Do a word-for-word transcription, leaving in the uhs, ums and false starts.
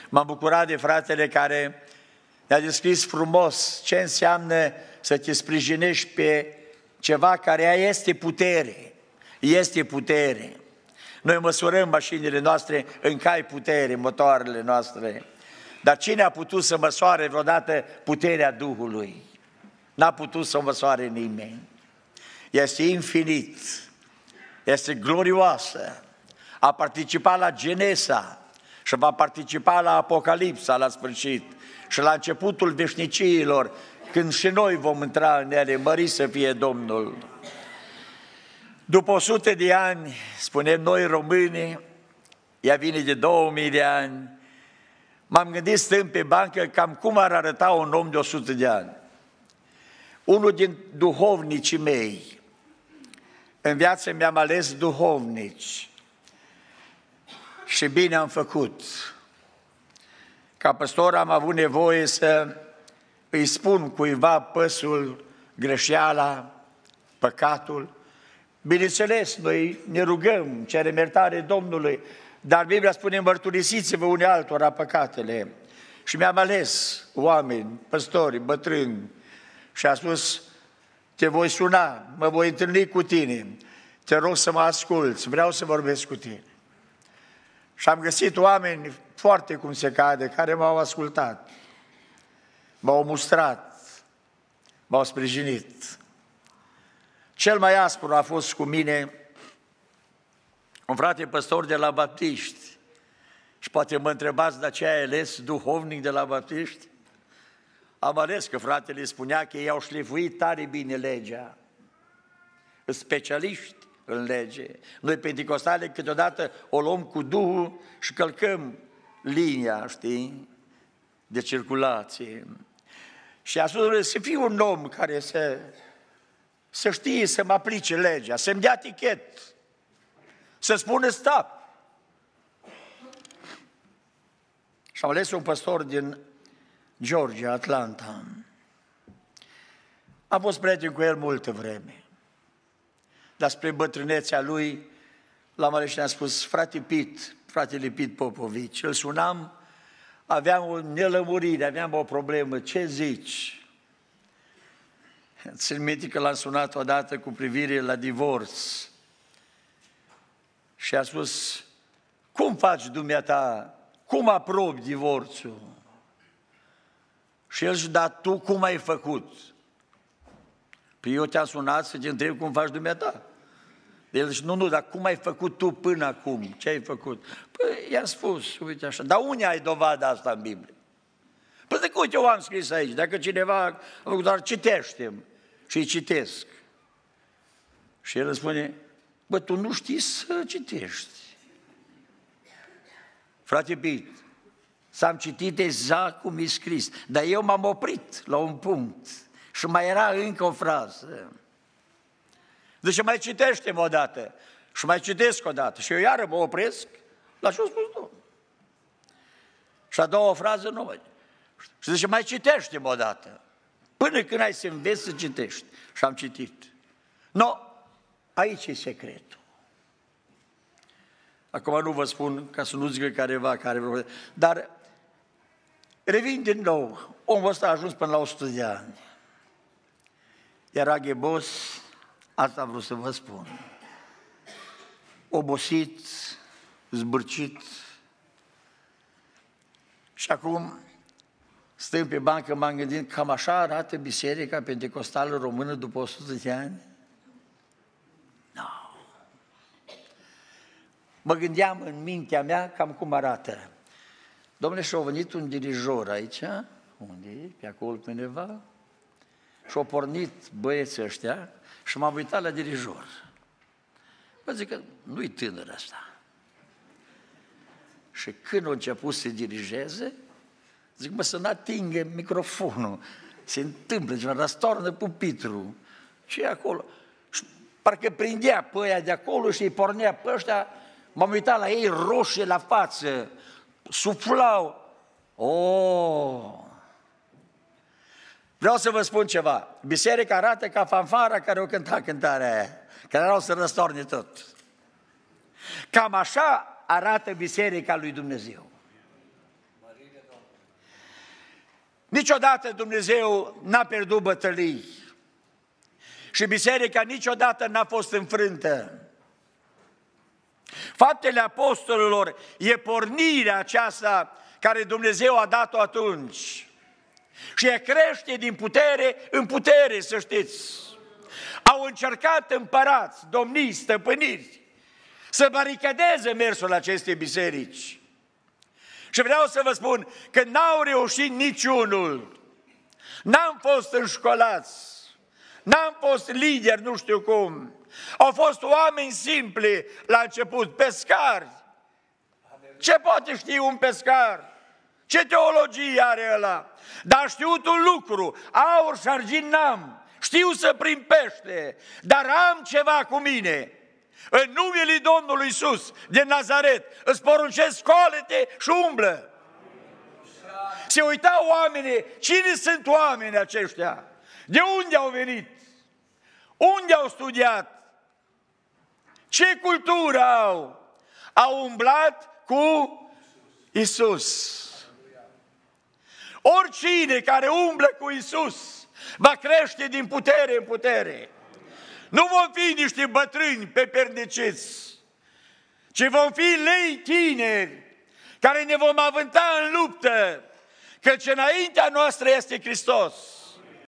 M-am bucurat de fratele care ne-a descris frumos ce înseamnă să te sprijinești pe ceva care este putere. Este putere. Noi măsurăm mașinile noastre în cai putere, motoarele noastre. Dar cine a putut să măsoare vreodată puterea Duhului? N-a putut să o măsoare nimeni. Este infinit. Este glorioasă. A participat la Genesa și va participa la Apocalipsa la sfârșit și la începutul veșniciilor, când și noi vom intra în ele, mărit să fie Domnul. După o sută de ani, spunem noi români, ea vine de două mii de ani, m-am gândit stând pe bancă cam cum ar arăta un om de o sută de ani. Unul din duhovnicii mei, în viață mi-am ales duhovnici și bine am făcut. Ca păstor am avut nevoie să îi spun cuiva păsul, greșeala, păcatul. Bineînțeles, noi ne rugăm, cerem iertare Domnului, dar Biblia spune, mărturisiți-vă unii altora păcatele. Și mi-am ales oameni, păstori, bătrâni, și a spus, te voi suna, mă voi întâlni cu tine, te rog să mă asculți, vreau să vorbesc cu tine. Și am găsit oameni foarte cum se cade, care m-au ascultat, m-au mustrat, m-au sprijinit. Cel mai aspru a fost cu mine un frate păstor de la Baptiști. Și poate mă întrebați de ce ai ales duhovnic de la Baptiști? Am ales că fratele spunea că ei au șlefuit tare bine legea. Sunt specialiști în lege. Noi penticostale câteodată o luăm cu Duhul și călcăm linia, știi, de circulație. Și a spus să fiu un om care să, să știe să mă aplice legea, să-mi dea tichet, să spună stop. Și am ales un păstor din Georgia, Atlanta. Am fost prieten cu el multă vreme. Dar spre bătrânețea lui, l-am ales și ne-a spus, frate Pit, fratele Pit Popovici, îl sunam, aveam o nelămurire, aveam o problemă, ce zici? Țin minte că l-am sunat odată cu privire la divorț și a spus, cum faci dumneata, cum aprobi divorțul? Și el zice, dar tu cum ai făcut? Păi eu te-am sunat să te întreb cum faci dumneata. El zice, nu, nu, dar cum ai făcut tu până acum? Ce ai făcut? Păi i-am spus, uite așa, dar unde ai dovada asta în Biblie? Păi de uite, eu am scris aici, dacă cineva a făcut, doar citește-mi și îi citesc. Și el îmi spune, bă, tu nu știi să citești. Frate Pit, s-am citit exact cum e scris, dar eu m-am oprit la un punct și mai era încă o frază. Deci mai citește-mi o dată și mai citesc o dată și eu iară mă opresc la ce-a spus Domnul. Și a doua frază nu mai. Și zice, mai citește-mi o dată, până când ai să înveți să citești. Și am citit. No, aici e secretul. Acum nu vă spun ca să nu zică careva care vreau, dar revin din nou. Omul ăsta a ajuns până la o sută de ani. Era ghebos, asta vreau să vă spun. Obosit, zbârcit. Și acum, stând pe bancă, m-am gândit, cam așa arată Biserica Pentecostală Română după o sută de ani? Nu. Mă gândeam în mintea mea cam cum arată. Dom'le, și-a venit un dirijor aici, unde e, pe acolo pe undeva, și-au pornit băieții ăștia și m-am uitat la dirijor. Bă, zic că nu-i tânăr ăsta. Și când a început să dirigeze, zic, mă, să n-atingă microfonul, se întâmplă ceva, răstoarnă pupitru. Ce e acolo? Și parcă prindea pe aia de acolo și îi pornea pe ăștia, m-am uitat la ei roșie la față, suflau. Oh! Vreau să vă spun ceva. Biserica arată ca fanfara care o cânta cântarea aia, care erau să răstorne tot. Cam așa arată Biserica lui Dumnezeu. Niciodată Dumnezeu n-a pierdut bătălii și biserica niciodată n-a fost înfrântă. Faptele apostolilor e pornirea aceasta care Dumnezeu a dat-o atunci. Și ea crește din putere în putere, să știți. Au încercat împărați, domnii, stăpâniri să baricadeze mersul acestei biserici. Și vreau să vă spun că n-au reușit niciunul. N-am fost înșcolați, n-am fost lideri, nu știu cum. Au fost oameni simpli la început, pescari. Ce poate ști un pescar? Ce teologie are ăla? Dar știut un lucru, aur și argint n-am, știu să prind pește, dar am ceva cu mine. În numele Domnului Iisus de Nazaret îți poruncesc, scoală-te și umblă. Se uitau oamenii, cine sunt oamenii aceștia? De unde au venit? Unde au studiat? Ce cultură au? Au umblat cu Iisus. Oricine care umblă cu Iisus va crește din putere în putere. Nu vom fi niște bătrâni peperniciți, ci vom fi lei tineri care ne vom avânta în luptă, căci înaintea noastră este Hristos.